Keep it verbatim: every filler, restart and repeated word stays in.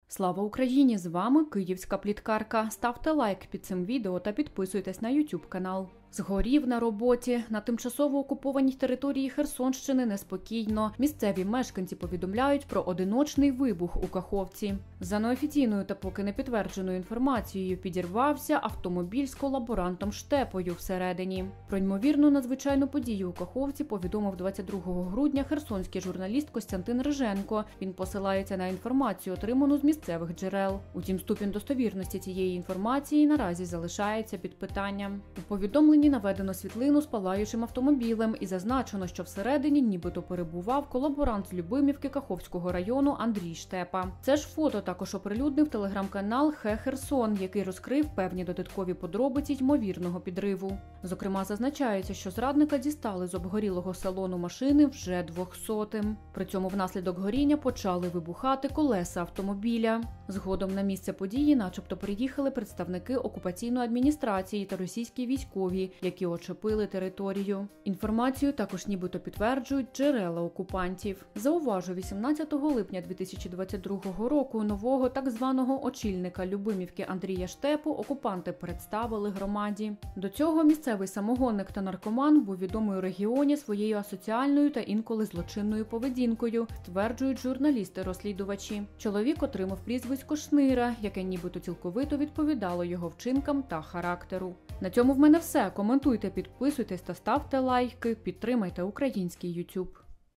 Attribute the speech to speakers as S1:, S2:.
S1: Слава Україні! З вами Київська пліткарка. Ставте лайк під цим відео та підписуйтесь на ютуб канал. Згорів на роботі. На тимчасово окупованій території Херсонщини неспокійно. Місцеві мешканці повідомляють про одиночний вибух у Каховці. За неофіційною та поки не підтвердженою інформацією підірвався автомобіль з колаборантом Штепою всередині. Про ймовірну надзвичайну подію у Каховці повідомив двадцять другого грудня херсонський журналіст Костянтин Риженко. Він посилається на інформацію, отриману з місцевих джерел. Утім, ступінь достовірності цієї інформації наразі залишається під питанням. У повідомленні наведено світлину з палаючим автомобілем і зазначено, що всередині нібито перебував колаборант з Любимівки Каховського району Андрій Штепа. Це ж фото також оприлюднив телеграм-канал «Хе Херсон», який розкрив певні додаткові подробиці ймовірного підриву. Зокрема, зазначається, що зрадника дістали з обгорілого салону машини вже двохсотим. При цьому внаслідок горіння почали вибухати колеса автомобіля. Згодом на місце події начебто приїхали представники окупаційної адміністрації та російські військові, які очепили територію. Інформацію також нібито підтверджують джерела окупантів. Зауважу, вісімнадцятого липня дві тисячі двадцять другого року нового так званого очільника Любимівки Андрія Штепу окупанти представили громаді. До цього місцевий самогонник та наркоман був відомий у регіоні своєю асоціальною та інколи злочинною поведінкою, стверджують журналісти-розслідувачі. Чоловік отримав прізвисько Шнира, яке нібито цілковито відповідало його вчинкам та характеру. На цьому в мене все. Коментуйте, підписуйтесь та ставте лайки, підтримайте український ютуб.